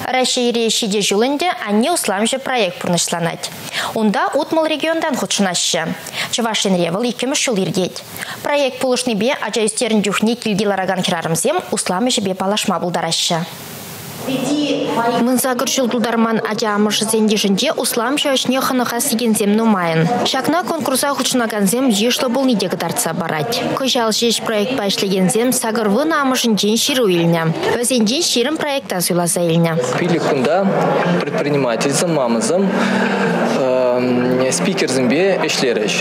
Россия шиде жылынде анне усламжы проект пұрнышланады. Онда Утмал региондан худшынашы. Чавашин ревел икеміш жыл ирдет. Проект пулышны бе ажайыстерін дюхне келгелараган кирарымзем усламжы бе палашма бұлдарашы. Мынзагыр жылдулдарман ажамышы зендежінде услам шашне ханыға сигензем нумайын. Шакна конкурса хучынаганзем ешло бұл недегі дарца барать. Көжал жеш проект башлегензем сагырвы намышын ден ширу иліне. Өзенден ширым проекта зулаза иліне. Пиликунда предпринимательзам, мамызам, спикерзамбе эшлереш.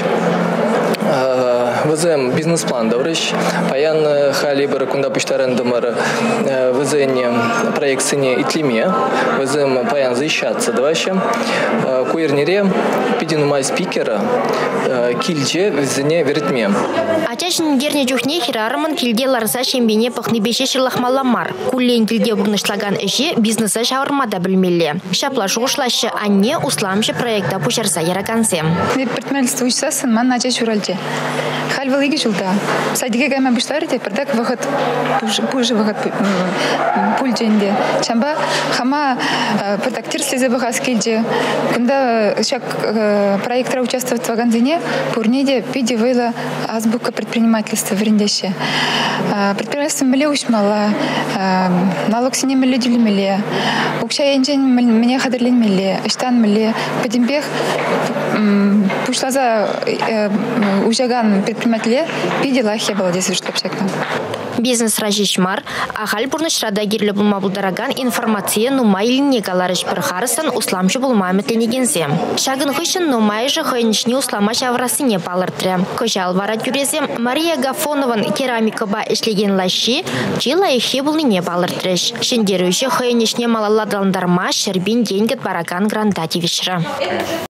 Вызем бизнес-план даврыш, паян хали баракунда пуштарандамар вызене проекцине итлиме, вызем паян защищаться даваще, куернере пидинумай спикера кильже вызене веритме. Ачашын дерне жухне хирарымын килде ларса шембене пахны беше шырлахмаламар. Куллен килде бурнышлаган эше бизнеса шавармада білмелі. Шаплашу ушлашы анне усламшы проекта пушарса яраганзем. Предпринимательство учасасын ман ачаш уралде. Халь валыги жылда. Садиге гайма быштарите, пердак выход, пужи выход пульденде. Чамба хама пердак тирслизе выхаз кельде. Когда шак проектра участвовать в Аганзине, пурниде пиди выла азбука предпринимательства в Риндеше. Предпринимательство миле ушмала, налог сине миле дюли миле. Укша энджен меня хадрлин миле, иштан миле. Подимбех пушлаза ужаган предпринимателе видела хебала десять штопчекна. Бизнес рajishmar, ахал бурнышрада гирлі бұлма бұлдараган информация нумайліне галарыш бір харысан усламшы бұлма мәтленегензем. Шагын хышын нумайжы хойнышне услама шаврасыне балыртыры. Көжал вара дүрезем Мария Гафонован керамика ба ішлеген лаши жила ехе бұлыне балыртырыш. Шендеруші хойнышне малаладаландарма шербин денгет бараган гранда девишры.